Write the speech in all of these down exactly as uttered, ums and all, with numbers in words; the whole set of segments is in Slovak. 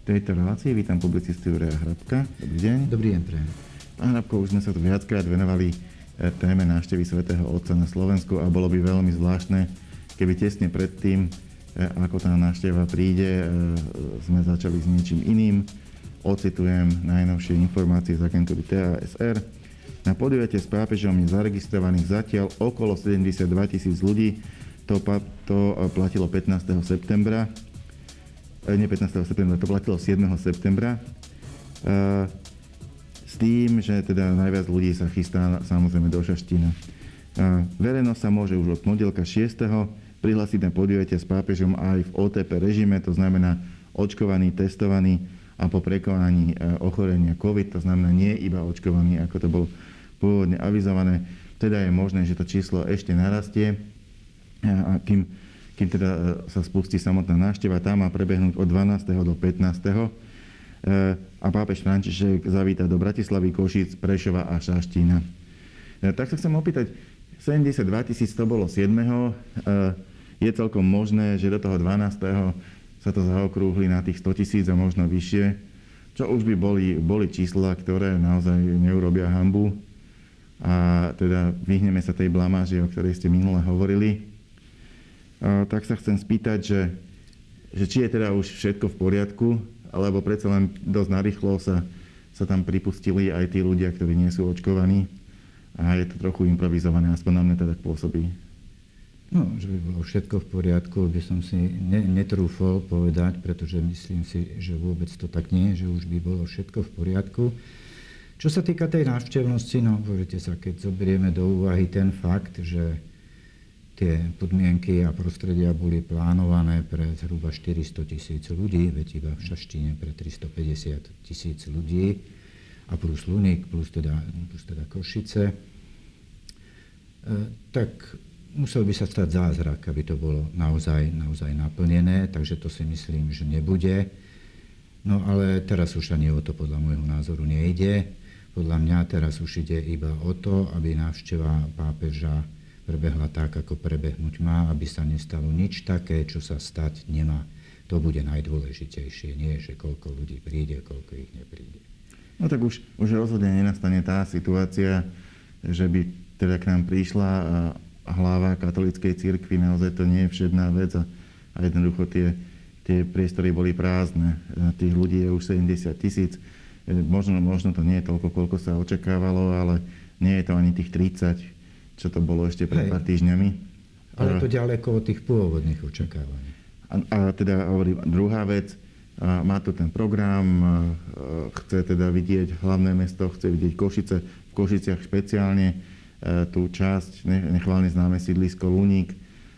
tejto relácii vítam publicistu Juraja Hrabka. Dobrý deň. Dobrý deň, prajem. Pán Hrabko, už sme sa tu viackrát venovali téme návštevy Svätého Otca na Slovensku a bolo by veľmi zvláštne, keby tesne pred tým, ako tá návšteva príde, sme začali s niečím iným. Ocitujem najnovšie informácie z agentúry té á es er. Na podujatie s pápežom je zaregistrovaných zatiaľ okolo sedemdesiatdva tisíc ľudí. To, to platilo pätnásteho septembra. Nie pätnásteho septembra, to platilo siedmeho septembra. S tým, že teda najviac ľudí sa chystá samozrejme do Šaštína. Verejnosť sa môže už od pondelka šiesteho prihlásiť na podujatie s pápežom aj v ó té pé režime, to znamená očkovaný, testovaný a po prekonaní ochorenia COVID, to znamená nie iba očkovaný, ako to bolo pôvodne avizované. Teda je možné, že to číslo ešte narastie, a kým, kým teda sa spustí samotná návšteva. Tá má prebehnúť od dvanásteho do pätnásteho a pápež František zavíta do Bratislavy, Košíc, Prešova a Šaštína. Tak sa chcem opýtať, sedemdesiatdva tisíc to bolo siedmeho Je celkom možné, že do toho dvanásteho sa to zaokrúhli na tých sto tisíc a možno vyššie, čo už by boli, boli čísla, ktoré naozaj neurobia hanbu. A teda vyhneme sa tej blamáži, o ktorej ste minule hovorili. A tak sa chcem spýtať, že, že či je teda už všetko v poriadku, alebo predsa len dosť narýchlo sa, sa tam pripustili aj tí ľudia, ktorí nie sú očkovaní. A je to trochu improvizované, aspoň na mňa teda pôsobí. No, že by bolo všetko v poriadku, by som si ne, netrúfol povedať, pretože myslím si, že vôbec to tak nie, že už by bolo všetko v poriadku. Čo sa týka tej návštevnosti, no pozrite sa, keď zoberieme do úvahy ten fakt, že tie podmienky a prostredia boli plánované pre zhruba štyristo tisíc ľudí, veď iba v Šaštíne pre tristopäťdesiat tisíc ľudí a plus Luník, plus teda, plus teda Košice, e, tak musel by sa stať zázrak, aby to bolo naozaj, naozaj naplnené, takže to si myslím, že nebude. No ale teraz už ani o to podľa môjho názoru nejde. Podľa mňa teraz už ide iba o to, aby návšteva pápeža prebehla tak, ako prebehnúť má, aby sa nestalo nič také, čo sa stať nemá. To bude najdôležitejšie, nie že koľko ľudí príde, koľko ich nepríde. No tak už, už rozhodne nenastane tá situácia, že by teda k nám prišla hlava katolíckej cirkvi, naozaj to nie je všedná vec a, a jednoducho tie, tie priestory boli prázdne. Tých ľudí je už sedemdesiat tisíc. Možno, možno to nie je toľko, koľko sa očakávalo, ale nie je to ani tých tridsať, čo to bolo ešte pred Hej. pár týždňami. Ale to ďaleko od tých pôvodných očakávaní. A, a teda hovorím, druhá vec, a má tu ten program, chce teda vidieť hlavné mesto, chce vidieť Košice, v Košiciach špeciálne tú časť, nechválne známe sídlisko Luník.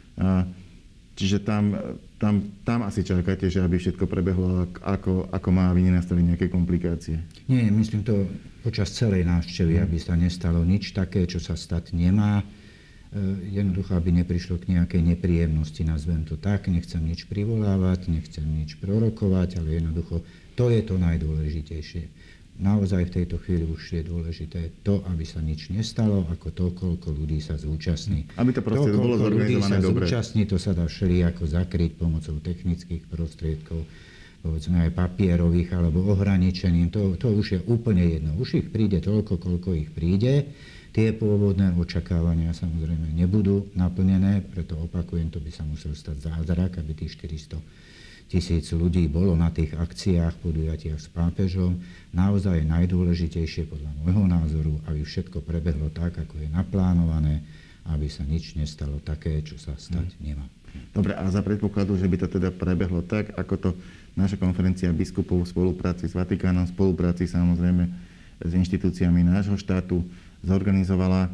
Čiže tam, tam, tam asi čakáte, že aby všetko prebehlo ako, ako má, aby nenastali nejaké komplikácie. Nie, myslím to počas celej návštevy, hmm. aby sa nestalo nič také, čo sa stať nemá. Jednoducho, aby neprišlo k nejakej nepríjemnosti, nazvem to tak. Nechcem nič privolávať, nechcem nič prorokovať, ale jednoducho to je to najdôležitejšie. Naozaj v tejto chvíli už je dôležité to, aby sa nič nestalo, ako to, koľko ľudí sa zúčastní. Aby to proste to, bolo zorganizované dobre. Ľudí sa zúčastní, to sa dá všelijako zakryť pomocou technických prostriedkov, povedzme aj papierových alebo ohraničením. To, to už je úplne jedno. Už ich príde toľko, koľko ich príde. Tie pôvodné očakávania samozrejme nebudú naplnené, preto opakujem, to by sa musel stať zázrak, aby tých štyristo tisíc ľudí bolo na tých akciách, podujatiach s pápežom. Naozaj najdôležitejšie podľa môjho názoru, aby všetko prebehlo tak, ako je naplánované, aby sa nič nestalo také, čo sa stať nemá. Dobre, a za predpokladu, že by to teda prebehlo tak, ako to naša konferencia biskupov v spolupráci s Vatikánom, v spolupráci samozrejme s inštitúciami nášho štátu zorganizovala,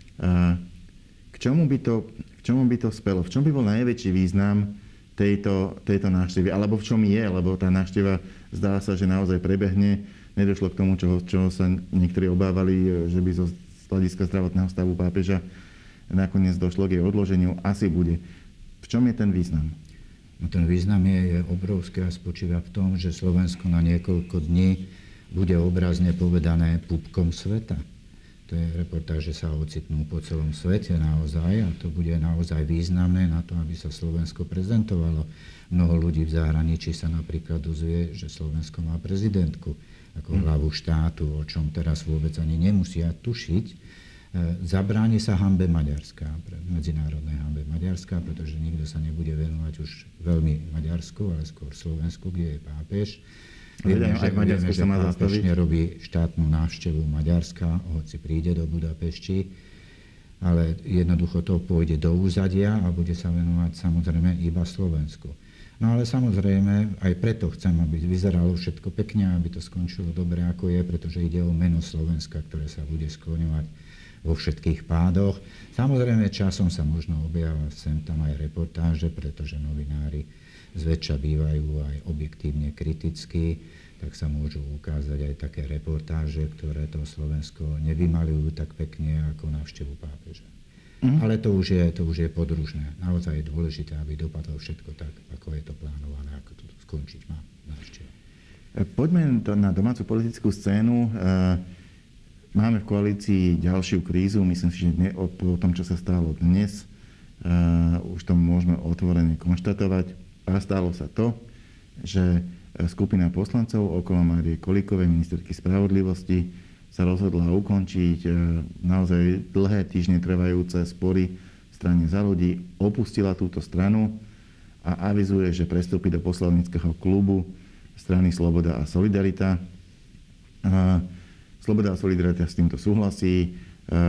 k čomu by to, k čomu by to spelo? V čom by bol najväčší význam tejto, tejto návštevy? Alebo v čom je? Lebo tá návšteva zdá sa, že naozaj prebehne. Nedošlo k tomu, čo, čo sa niektorí obávali, že by zo hľadiska zdravotného stavu pápeža nakoniec došlo k jej odloženiu. Asi bude. V čom je ten význam? No, ten význam je, je obrovský a spočíva v tom, že Slovensko na niekoľko dní bude obrazne povedané pupkom sveta. Tie reportáže sa ocitnú po celom svete naozaj a to bude naozaj významné na to, aby sa Slovensko prezentovalo. Mnoho ľudí v zahraničí sa napríklad dozvie, že Slovensko má prezidentku ako hlavu štátu, o čom teraz vôbec ani nemusia tušiť. Zabráni sa hanbe Maďarska, medzinárodnej hanbe Maďarska, pretože nikto sa nebude venovať už veľmi Maďarsku, ale skôr Slovensku, kde je pápež. Vieme, že, vieme, že pápež nerobí štátnu návštevu Maďarska, hoci príde do Budapešti, ale jednoducho to pôjde do úzadia a bude sa venovať samozrejme iba Slovensku. No ale samozrejme, aj preto chcem, aby vyzeralo všetko pekne, aby to skončilo dobre, ako je, pretože ide o meno Slovenska, ktoré sa bude skloňovať vo všetkých pádoch. Samozrejme, časom sa možno objavia sem tam aj reportáže, pretože novinári zväčša bývajú aj objektívne kritickí, tak sa môžu ukázať aj také reportáže, ktoré to Slovensko nevymaľujú tak pekne ako návštevu pápeža. Mm. Ale to už, je, to už je podružné. Naozaj je dôležité, aby dopadlo všetko tak, ako je to plánované, ako to skončiť má návšteva. Poďme na domácu politickú scénu. Máme v koalícii ďalšiu krízu. Myslím si, že ne, po tom, čo sa stalo dnes, už to môžeme otvorene konštatovať. A stalo sa to, že skupina poslancov okolo Márie Kolíkovej, ministerky spravodlivosti, sa rozhodla ukončiť naozaj dlhé týždne trvajúce spory v strane Za ľudí, opustila túto stranu a avizuje, že prestúpi do poslaneckého klubu strany Sloboda a Solidarita. Sloboda a Solidarita s týmto súhlasí.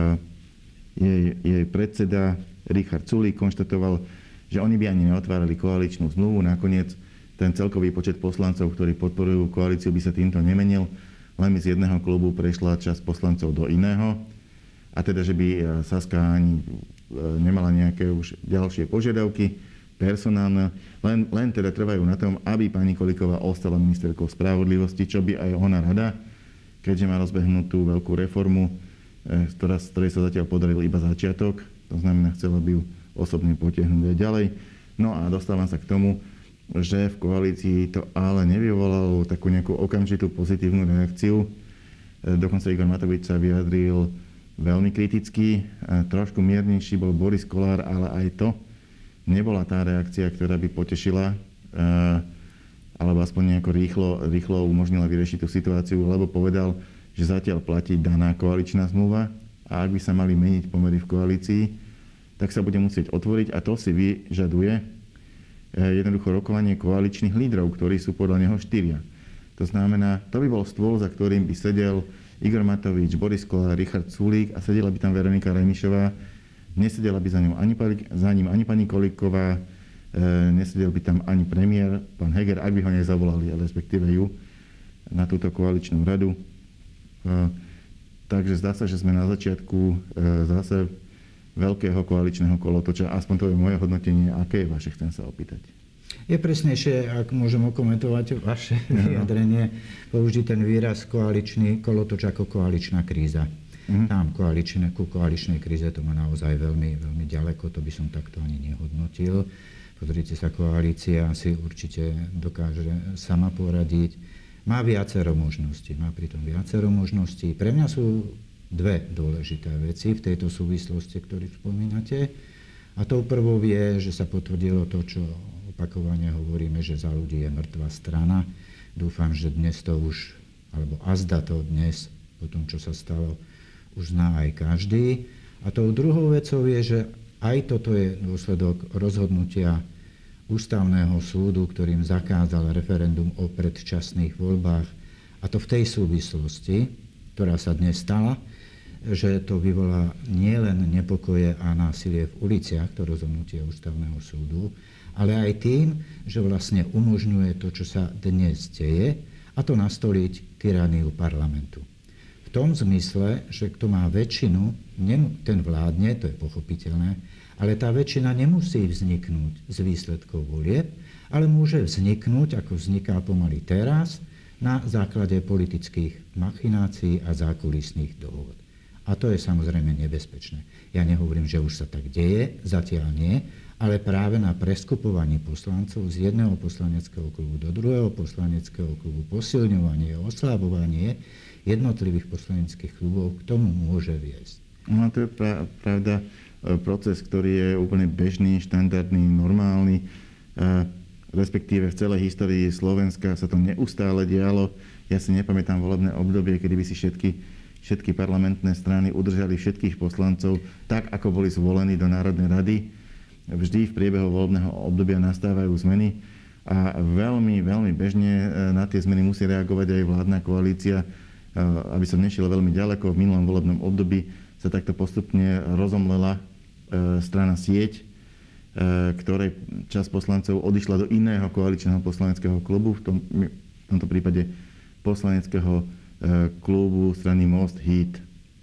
Jej, jej predseda Richard Sulík konštatoval, že oni by ani neotvárali koaličnú zmluvu. Nakoniec ten celkový počet poslancov, ktorí podporujú koalíciu, by sa týmto nemenil. Len z jedného klubu prešla časť poslancov do iného. A teda, že by Saska ani nemala nejaké už ďalšie požiadavky personálne. Len, len teda trvajú na tom, aby pani Kolíková ostala ministerkou spravodlivosti, čo by aj ona rada, keďže má rozbehnutú veľkú reformu, ktorá, z ktorej sa zatiaľ podaril iba začiatok. To znamená, chcela by ju osobne potiahnuť aj ďalej. No a dostávam sa k tomu, že v koalícii to ale nevyvolalo takú nejakú okamžitú pozitívnu reakciu. Dokonca Igor Matovič sa vyjadril veľmi kriticky. Trošku miernejší bol Boris Kollár, ale aj to nebola tá reakcia, ktorá by potešila alebo aspoň nejako rýchlo, rýchlo umožnila vyriešiť tú situáciu, lebo povedal, že zatiaľ platí daná koaličná zmluva a ak by sa mali meniť pomery v koalícii, tak sa bude musieť otvoriť a to si vyžaduje jednoducho rokovanie koaličných lídrov, ktorí sú podľa neho štyria. To znamená, to by bol stôl, za ktorým by sedel Igor Matovič, Boris Kollár, Richard Sulík a sedela by tam Veronika Remišová. Nesedela by za, ňou ani, za ním ani pani Kolíková, e, nesedel by tam ani premiér, pán Heger, ak by ho nezavolali, respektíve ju, na túto koaličnú radu. E, takže zdá sa, že sme na začiatku e, zase veľkého koaličného kolotoča. Aspoň to je moje hodnotenie. Aké je vaše, chcem sa opýtať? Je presnejšie, ak môžem okomentovať vaše vyjadrenie, použiť ten výraz koaličný kolotoč ako koaličná kríza. Uh-huh. Tam koaličné, ku koaličnej kríze to má naozaj veľmi, veľmi ďaleko, to by som takto ani nehodnotil. Pozrite sa, koalícia si určite dokáže sama poradiť. Má viacero možností, má pritom viacero možností. Pre mňa sú dve dôležité veci v tejto súvislosti, ktorú spomínate. A tou prvou je, že sa potvrdilo to, čo opakovane hovoríme, že Za ľudí je mŕtva strana. Dúfam, že dnes to už, alebo azda to dnes, po tom, čo sa stalo, už zná aj každý. A tou druhou vecou je, že aj toto je dôsledok rozhodnutia Ústavného súdu, ktorým zakázal referendum o predčasných voľbách. A to v tej súvislosti, ktorá sa dnes stala, že to vyvolá nielen nepokoje a násilie v uliciach, to rozhodnutie Ústavného súdu, ale aj tým, že vlastne umožňuje to, čo sa dnes deje, a to nastoliť tyraniu parlamentu. V tom zmysle, že kto má väčšinu, ten vládne, to je pochopiteľné, ale tá väčšina nemusí vzniknúť z výsledkov volieb, ale môže vzniknúť, ako vzniká pomaly teraz, na základe politických machinácií a zákulisných dohôd. A to je samozrejme nebezpečné. Ja nehovorím, že už sa tak deje, zatiaľ nie, ale práve na preskupovaní poslancov z jedného poslaneckého klubu do druhého poslaneckého klubu, posilňovanie, oslabovanie jednotlivých poslaneckých klubov k tomu môže viesť. No to je pra- pravda. Proces, ktorý je úplne bežný, štandardný, normálny, respektíve v celej histórii Slovenska sa to neustále dialo. Ja si nepamätám volebné obdobie, kedy by si všetky, všetky parlamentné strany udržali všetkých poslancov tak, ako boli zvolení do Národnej rady. Vždy v priebehu volebného obdobia nastávajú zmeny a veľmi, veľmi bežne na tie zmeny musí reagovať aj vládna koalícia, aby som nešiel veľmi ďaleko. V minulom volebnom období sa takto postupne rozomlela strana Sieť, ktorej časť poslancov odišla do iného koaličného poslaneckého klubu, v, tom, v tomto prípade poslaneckého klubu strany Most Híd,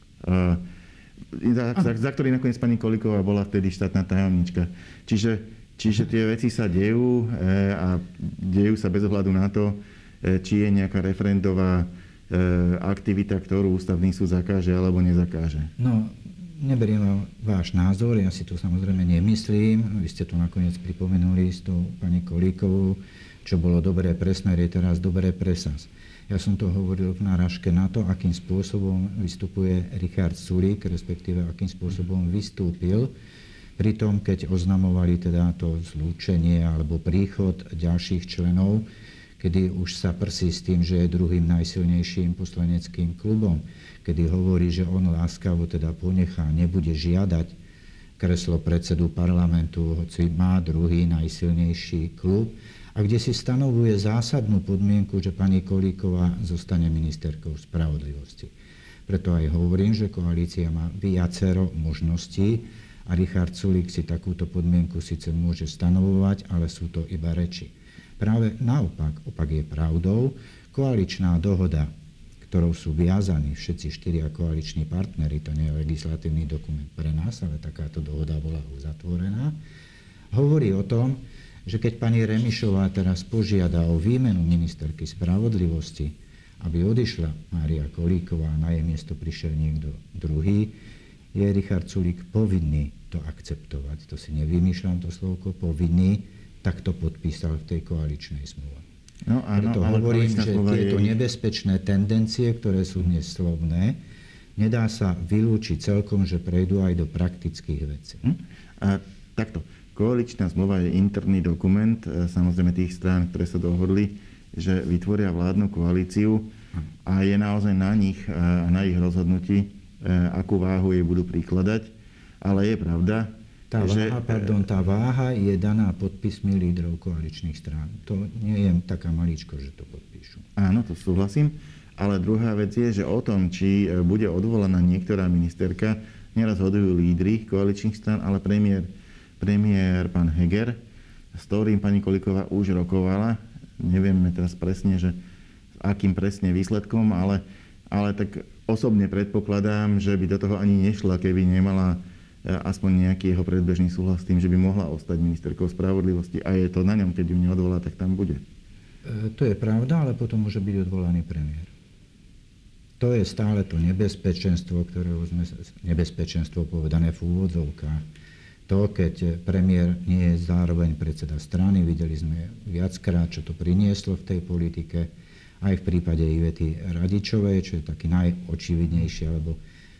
za, za, za ktorý nakoniec pani Kolíková bola vtedy štátna tajomnička. Čiže, čiže tie veci sa dejú a dejú sa bez ohľadu na to, či je nejaká referendová aktivita, ktorú ústavný súd zakáže alebo nezakáže. No, neberiem váš názor, ja si to samozrejme nemyslím. Vy ste to nakoniec pripomenuli s tou pani Kolíkovou, čo bolo dobré pre Smer, je teraz dobré pre es a es. Ja som to hovoril v náražke na to, akým spôsobom vystupuje Richard Sulík, respektíve akým spôsobom vystúpil pri tom, keď oznamovali teda to zlúčenie alebo príchod ďalších členov, kedy už sa prsí s tým, že je druhým najsilnejším poslaneckým klubom, kedy hovorí, že on láskavo teda ponechá, nebude žiadať kreslo predsedu parlamentu, hoci má druhý najsilnejší klub, a kde si stanovuje zásadnú podmienku, že pani Kolíková zostane ministerkou spravodlivosti. Preto aj hovorím, že koalícia má viacero možností a Richard Sulík si takúto podmienku síce môže stanovovať, ale sú to iba reči. Práve naopak, opak je pravdou, koaličná dohoda, ktorou sú viazaní všetci štyria koaliční partneri, to nie je legislatívny dokument pre nás, ale takáto dohoda bola uzatvorená, hovorí o tom, že keď pani Remišová teraz požiada o výmenu ministerky spravodlivosti, aby odišla Mária Kolíková a na jej miesto prišiel niekto druhý, je Richard Sulík povinný to akceptovať. To si nevymýšľam to slovko, povinný, tak to podpísal v tej koaličnej zmluve. No, áno, Preto hovorím, že tieto je... nebezpečné tendencie, ktoré sú dnes slovné, nedá sa vylúčiť celkom, že prejdú aj do praktických vecí. Hm? A takto. Koaličná zmluva je interný dokument, samozrejme tých strán, ktoré sa dohodli, že vytvoria vládnu koalíciu a je naozaj na nich a na ich rozhodnutí, akú váhu jej budú prikladať. Ale je pravda, tá že... Váha, pardon, tá váha je daná podpismi lídrov koaličných strán. To nie je taká maličko, že to podpíšu. Áno, to súhlasím. Ale druhá vec je, že o tom, či bude odvolaná niektorá ministerka, nerozhodujú lídri koaličných strán, ale premiér premiér pán Heger, s ktorým pani Kolíková už rokovala. Nevieme teraz presne, že s akým presne výsledkom, ale, ale tak osobne predpokladám, že by do toho ani nešla, keby nemala aspoň nejaký jeho predbežný súhlas s tým, že by mohla ostať ministerkou spravodlivosti. A je to na ňom, keď ju neodvolá, tak tam bude. E, to je pravda, ale potom môže byť odvolaný premiér. To je stále to nebezpečenstvo, ktorého sme, nebezpečenstvo povedané v úvodzovkách. To, keď premiér nie je zároveň predseda strany, videli sme viackrát, čo to prinieslo v tej politike, aj v prípade Ivety Radičovej, čo je taký najočividnejší alebo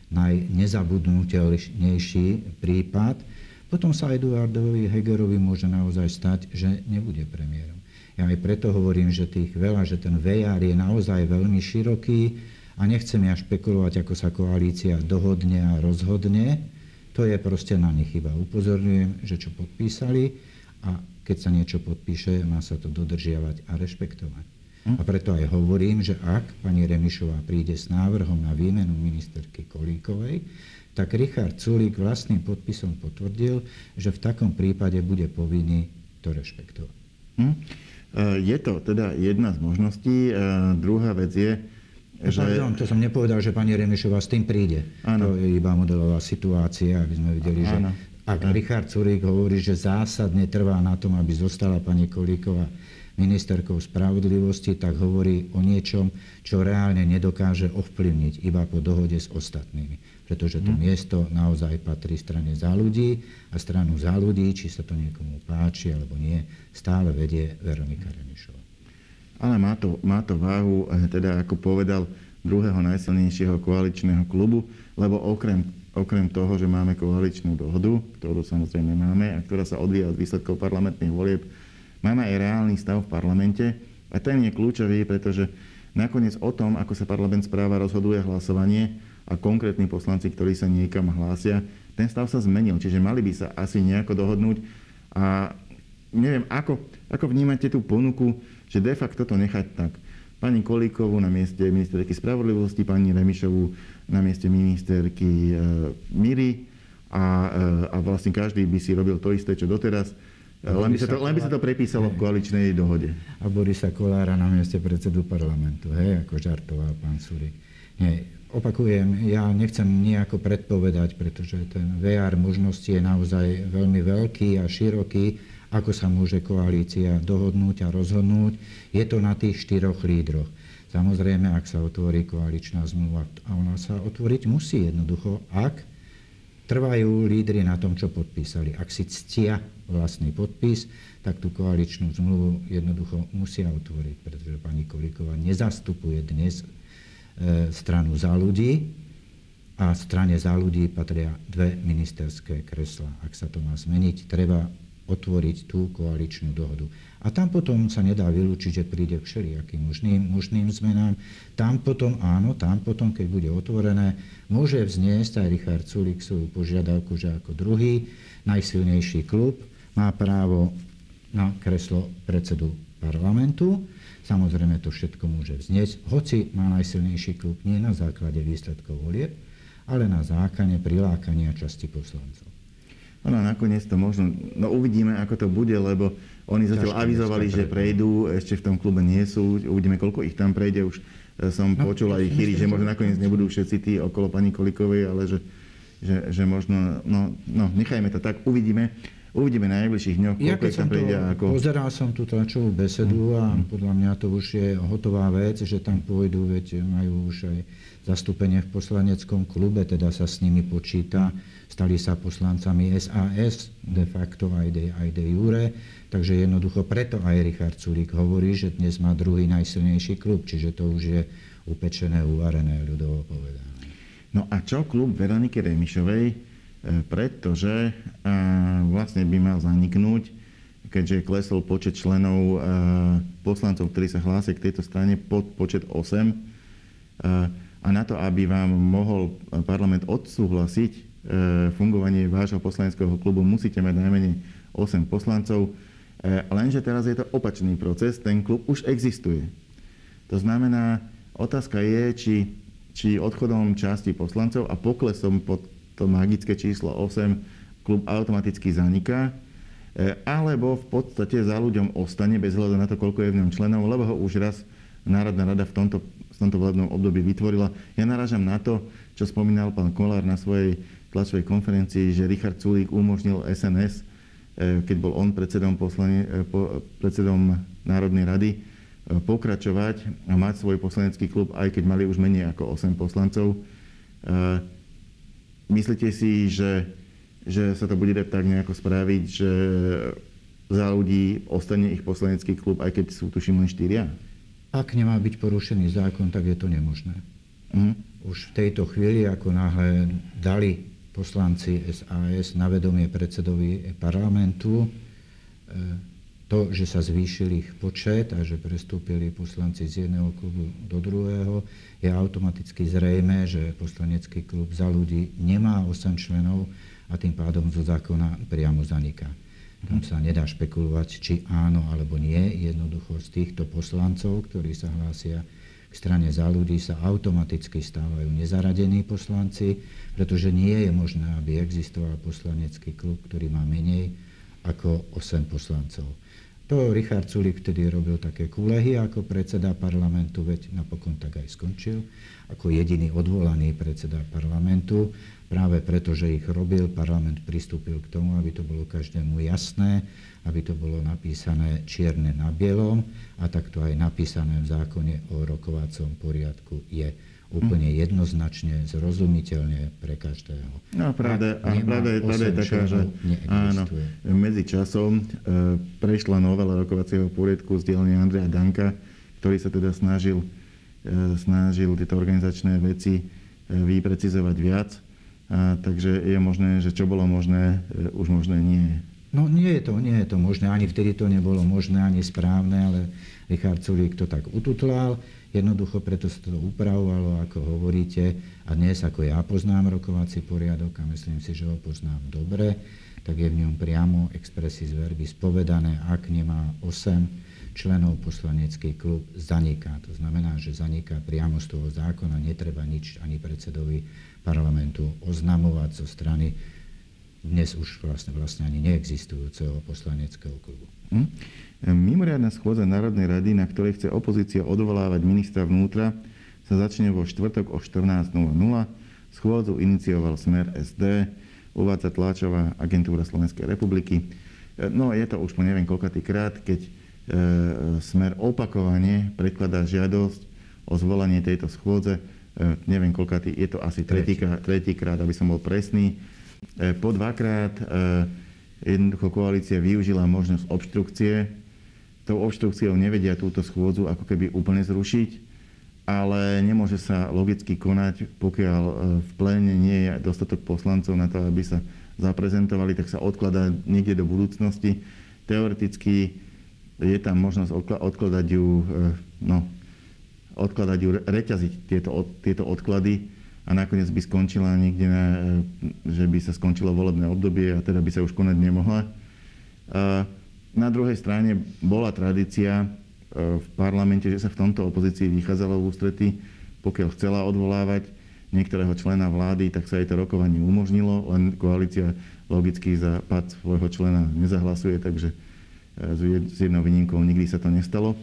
najnezabudnutelnejší prípad. Potom sa Eduardovi Hegerovi môže naozaj stať, že nebude premiérom. Ja aj preto hovorím, že tých veľa, že ten vejár je naozaj veľmi široký a nechcem ja špekulovať, ako sa koalícia dohodne a rozhodne. To je proste na nich iba. Upozorňujem, že čo podpísali a keď sa niečo podpíše, má sa to dodržiavať a rešpektovať. Hm? A preto aj hovorím, že ak pani Remišová príde s návrhom na výmenu ministerky Kolíkovej, tak Richard Sulík vlastným podpisom potvrdil, že v takom prípade bude povinný to rešpektovať. Hm? Je to teda jedna z možností. Druhá vec je, Že... Pardon, to som nepovedal, že pani Remišová s tým príde. Áno. To je iba modelová situácia, aby sme videli, že áno. Ak áno. Richard Sulík hovorí, že zásadne trvá na tom, aby zostala pani Kolíková ministerkou spravodlivosti, tak hovorí o niečom, čo reálne nedokáže ovplyvniť iba po dohode s ostatnými. Pretože to hmm. miesto naozaj patrí strane Za ľudí a stranu Za ľudí, či sa to niekomu páči alebo nie, stále vedie Veronika Remišová. Ale má to, má to váhu, teda ako povedal druhého najsilnejšieho koaličného klubu, lebo okrem, okrem toho, že máme koaličnú dohodu, ktorú samozrejme máme a ktorá sa odvíja od výsledkov parlamentných volieb, máme aj reálny stav v parlamente a ten je kľúčový, pretože nakoniec o tom, ako sa parlament správa, rozhoduje hlasovanie a konkrétni poslanci, ktorí sa niekam hlásia, ten stav sa zmenil. Čiže mali by sa asi nejako dohodnúť a neviem, ako, ako vnímate tú ponuku, že de facto to nechať tak. Pani Kolíkovú na mieste ministerky spravodlivosti, pani Remišovú na mieste ministerky e, Miry a, e, a vlastne každý by si robil to isté, čo doteraz. Len by, sa to, len by sa to prepísalo v koaličnej dohode. A Borisa Kollára na mieste predsedu parlamentu, hej, ako žartoval pán Sulík. Nie, opakujem, ja nechcem nejako predpovedať, pretože ten vé er možností je naozaj veľmi veľký a široký, ako sa môže koalícia dohodnúť a rozhodnúť. Je to na tých štyroch lídroch. Samozrejme, ak sa otvorí koaličná zmluva, a ona sa otvoriť musí jednoducho, ak trvajú lídri na tom, čo podpísali. Ak si ctia vlastný podpis, tak tú koaličnú zmluvu jednoducho musia otvoriť, pretože pani Kolíková nezastupuje dnes e, stranu Za ľudí a strane Za ľudí patria dve ministerské kreslá. Ak sa to má zmeniť, treba otvoriť tú koaličnú dohodu. A tam potom sa nedá vylúčiť, že príde k všelijakým možným, možným zmenám. Tam potom, áno, tam potom, keď bude otvorené, môže vzniesť aj Richard Sulík svoju požiadavku, že ako druhý najsilnejší klub má právo na kreslo predsedu parlamentu. Samozrejme, to všetko môže vzniesť, hoci má najsilnejší klub nie na základe výsledkov volieb, ale na základe prilákania časti poslancov. No nakoniec to možno, no uvidíme, ako to bude, lebo oni zatiaľ Ťažké avizovali, že prejdú, ešte v tom klube nie sú, uvidíme, koľko ich tam prejde, už som no, počul aj chýri, že možno nakoniec nebudú všetci tí okolo pani Kolíkovej, ale že, že, že možno, no, no nechajme to tak, uvidíme. Uvidíme na najbližších dňoch, koľko ja, ich tam prejde. Ako... Pozeral som tú tlačovú besedu a mm. podľa mňa to už je hotová vec, že tam pôjdu, veď majú už aj zastúpenie v poslaneckom klube, teda sa s nimi počíta. Stali sa poslancami es a es, de facto aj de, aj de jure. Takže jednoducho preto aj Richard Sulík hovorí, že dnes má druhý najsilnejší klub, čiže to už je upečené, uvarené, ľudovo povedané. No a čo klub Veroniky Remišovej? Pretože vlastne by mal zaniknúť, keďže klesol počet členov poslancov, ktorí sa hlásia k tejto strane, pod počet osem. A na to, aby vám mohol parlament odsúhlasiť fungovanie vášho poslaneckého klubu, musíte mať najmenej osem poslancov. Lenže teraz je to opačný proces, ten klub už existuje. To znamená, otázka je, či, či odchodom časti poslancov a poklesom pod to magické číslo osem, klub automaticky zaniká, alebo v podstate Za ľuďom ostane bez hľadu na to, koľko je v ňom členov, lebo ho už raz Národná rada v tomto, v tomto volebnom období vytvorila. Ja narážam na to, čo spomínal pán Kollár na svojej tlačovej konferencii, že Richard Sulík umožnil es en es, keď bol on predsedom, poslanie, predsedom Národnej rady, pokračovať a mať svoj poslanecký klub, aj keď mali už menej ako osem poslancov. Myslíte si, že, že sa to bude tak nejako spraviť, že Za ľudí ostane ich poslanecký klub, aj keď sú tuším len štyria? Ak nemá byť porušený zákon, tak je to nemožné. Mm. Už v tejto chvíli, ako náhle dali poslanci es a es na vedomie predsedovi parlamentu to, že sa zvýšil ich počet a že prestúpili poslanci z jedného klubu do druhého, je automaticky zrejmé, že poslanecký klub Za ľudí nemá osem členov a tým pádom zo zákona priamo zaniká. Tam sa nedá špekulovať, či áno alebo nie. Jednoducho z týchto poslancov, ktorí sa hlásia k strane Za ľudí, sa automaticky stávajú nezaradení poslanci, pretože nie je možné, aby existoval poslanecký klub, ktorý má menej ako osem poslancov. To Richard Sulík vtedy robil také kúlehy ako predseda parlamentu, veď napokon tak aj skončil, ako jediný odvolaný predseda parlamentu. Práve preto, že ich robil, parlament pristúpil k tomu, aby to bolo každému jasné, aby to bolo napísané čierne na bielom a takto aj napísané v zákone o rokovacom poriadku je úplne jednoznačne, zrozumiteľne pre každého. No pravda, a pravda je, pravda je taká, že áno, medzi časom e, prešla novela rokovacieho poriadku z dielne Andreja Danka, ktorý sa teda snažil snažil tieto organizačné veci vyprecizovať viac. A, takže je možné, že čo bolo možné, už možné nie je. No nie je to, nie je to možné. Ani vtedy to nebolo možné, ani správne, ale Richard Sulík to tak ututlal. Jednoducho preto sa to upravovalo, ako hovoríte. A dnes, ako ja poznám rokovací poriadok, a myslím si, že ho poznám dobre, tak je v ňom priamo expressis verbis povedané, ak nemá osem členov poslanecký klub, zaniká. To znamená, že zaniká priamo z toho zákona. Netreba nič ani predsedovi parlamentu oznamovať zo strany dnes už vlastne, vlastne ani neexistujúceho poslaneckého klubu. Hm. Mimoriadna schôdza Národnej rady, na ktorej chce opozícia odvolávať ministra vnútra, sa začne vo štvrtok o štrnásť nula nula. Schôdzu inicioval Smer es dé, uvádza tlačová agentúra Slovenskej republiky. No je to už po neviem koľkatý krát, keď e, Smer opakovane predkladá žiadosť o zvolanie tejto schôdze. E, neviem koľkatý, je to asi tretíkrát, tretíkrát, aby som bol presný. E, po dvakrát e, jednoducho koalícia využila možnosť obštrukcie. Tou obštrukciou nevedia túto schôdzu ako keby úplne zrušiť, ale nemôže sa logicky konať, pokiaľ v pléne nie je dostatok poslancov na to, aby sa zaprezentovali, tak sa odkladá niekde do budúcnosti. Teoreticky je tam možnosť odkladať ju, no, odkladať ju, reťaziť tieto, tieto odklady a nakoniec by skončila niekde, na, že by sa skončilo volebné obdobie a teda by sa už konať nemohla. Na druhej strane bola tradícia v parlamente, že sa v tomto opozícii vychádzalo v ústrety, pokiaľ chcela odvolávať niektorého člena vlády, tak sa jej to rokovanie umožnilo, len koalícia logicky za pád svojho člena nezahlasuje, takže s jednou výnimkou nikdy sa to nestalo.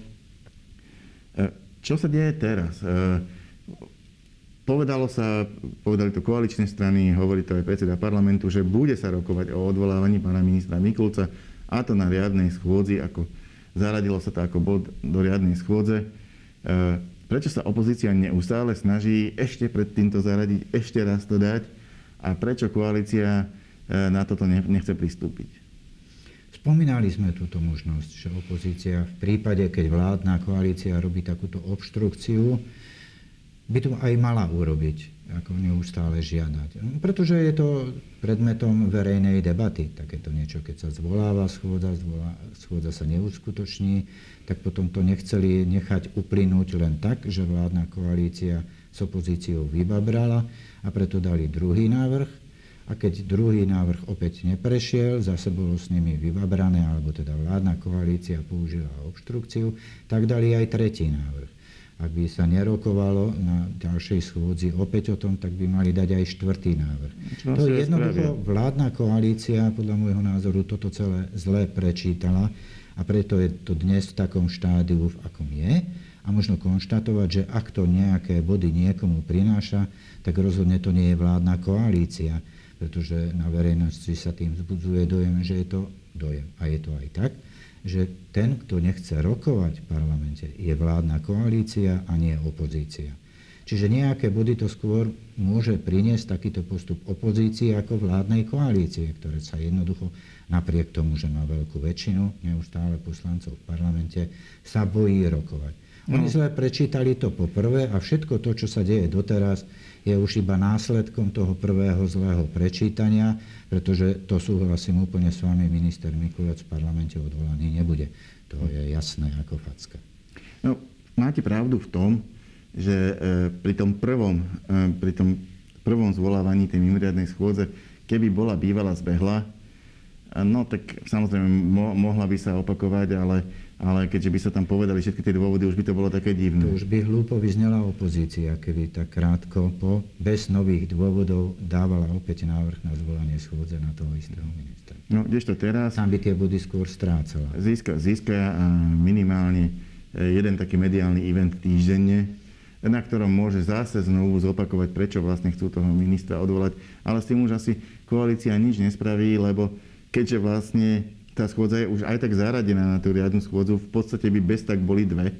Čo sa deje teraz? Povedalo sa, povedali to koaličné strany, hovorí to aj predseda parlamentu, že bude sa rokovať o odvolávaní pána ministra Mikulca, a to na riadnej schôdzi, ako zaradilo sa to ako bod do riadnej schôdze. Prečo sa opozícia neustále snaží ešte pred týmto zaradiť, ešte raz to dať a prečo koalícia na toto nechce pristúpiť? Spomínali sme túto možnosť, že opozícia v prípade, keď vládna koalícia robí takúto obštrukciu, by to aj mala urobiť, ako neustále žiadať. Pretože je to predmetom verejnej debaty. Takéto niečo, keď sa zvoláva schôdza, zvolá, schôdza sa neuskutoční, tak potom to nechceli nechať uplynúť len tak, že vládna koalícia s opozíciou vybabrala a preto dali druhý návrh. A keď druhý návrh opäť neprešiel, zase bolo s nimi vybabrané, alebo teda vládna koalícia použila obštrukciu, tak dali aj tretí návrh. Ak by sa nerokovalo na ďalšej schôdzi opäť o tom, tak by mali dať aj štvrtý návrh. Čo to je jednoducho vládna koalícia, podľa môjho názoru, toto celé zle prečítala a preto je to dnes v takom štádiu, v akom je. A možno konštatovať, že ak to nejaké body niekomu prináša, tak rozhodne to nie je vládna koalícia, pretože na verejnosti sa tým vzbudzuje dojem, že je to dojem. A je to aj tak, že ten, kto nechce rokovať v parlamente, je vládna koalícia a nie opozícia. Čiže nejaké body to skôr môže priniesť takýto postup opozície ako vládnej koalície, ktoré sa jednoducho napriek tomu, že má veľkú väčšinu neustále poslancov v parlamente, sa bojí rokovať. Oni no. zle prečítali to poprvé a všetko to, čo sa deje doteraz, je už iba následkom toho prvého zlého prečítania, pretože to súhlasím úplne s vami, minister Mikulec v parlamente odvolaný nebude. To je jasné ako facka. No, máte pravdu v tom, že e, pri tom prvom, e, pri tom prvom zvolávaní tej mimoriadnej schôdze, keby bola bývala zbehla, no tak samozrejme mo, mohla by sa opakovať, ale, ale keďže by sa tam povedali všetky tie dôvody, už by to bolo také divné. To už by hlúpo vyznela opozícia, keby tak krátko po, bez nových dôvodov dávala opäť návrh na zvolanie schôdze na toho istého ministra. No, kdežto teraz... Tam by tie body skôr strácala. Získa, získa minimálne jeden taký mediálny event týždenne, na ktorom môže zase znovu zopakovať, prečo vlastne chcú toho ministra odvolať. Ale s tým už asi koalícia nič nespraví, lebo keďže vlastne tá schôdza je už aj tak zaradená na tú riadnu schôdzu, v podstate by bez tak boli dve.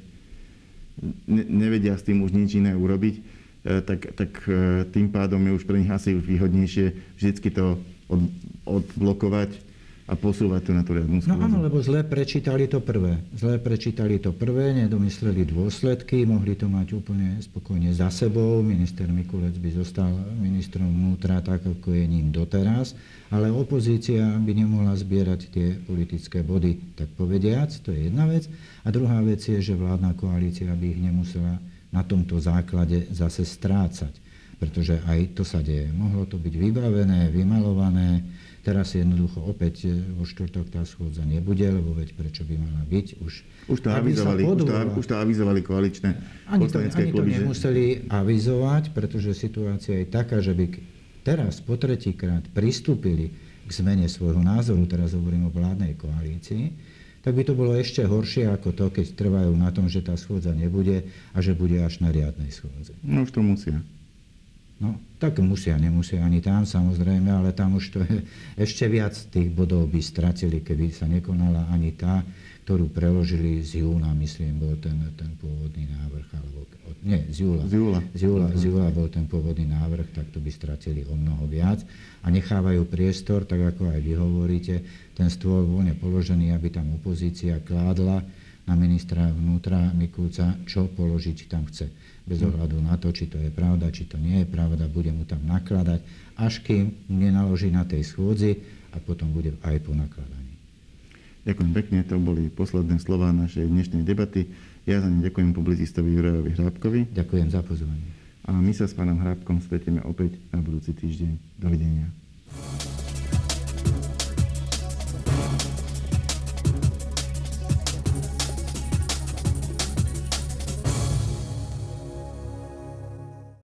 Ne, nevedia s tým už nič iné urobiť, e, tak, tak e, tým pádom je už pre nich asi už výhodnejšie vždycky to od, odblokovať. a posúvať to na tú riadnu schôdzu. No áno, lebo zle prečítali to prvé. Zle prečítali to prvé, nedomysleli dôsledky, mohli to mať úplne spokojne za sebou. Minister Mikulec by zostal ministrom vnútra tak, ako je ním doteraz, ale opozícia by nemohla zbierať tie politické body, tak povediac, to je jedna vec. A druhá vec je, že vládna koalícia by ich nemusela na tomto základe zase strácať, pretože aj to sa deje. Mohlo to byť vybavené, vymalované. Teraz jednoducho opäť vo štvrtok tá schôdza nebude, lebo veď prečo by mala byť. Už, už, to, avizovali, už, to, už to avizovali koaličné poslanecké kluby. Ani to nemuseli avizovať, pretože situácia je taká, že by teraz po tretíkrát pristúpili k zmene svojho názoru, teraz hovorím o vládnej koalícii, tak by to bolo ešte horšie ako to, keď trvajú na tom, že tá schôdza nebude a že bude až na riadnej schôdze. No už to musia. No, tak musia, nemusia ani tam samozrejme, ale tam už to je, ešte viac tých bodov by stratili, keby sa nekonala ani tá, ktorú preložili z júna, myslím, bol ten, ten pôvodný návrh, alebo nie, z júla. Z júla. Z júla, z júla bol ten pôvodný návrh, tak to by stratili o mnoho viac a nechávajú priestor, tak ako aj vy hovoríte, ten stôl voľne položený, aby tam opozícia kládla na ministra vnútra Mikulca, čo položiť tam chce. Bez ohľadu na to, či to je pravda, či to nie je pravda, bude mu tam nakladať, až kým nenaloží na tej schôdzi a potom bude aj po nakladaní. Ďakujem pekne, to boli posledné slová našej dnešnej debaty. Ja za ne ďakujem publicistovi Jurajovi Hrábkovi. Ďakujem za pozvanie. A my sa s pánom Hrábkom stretneme opäť na budúci týždeň. Dovidenia.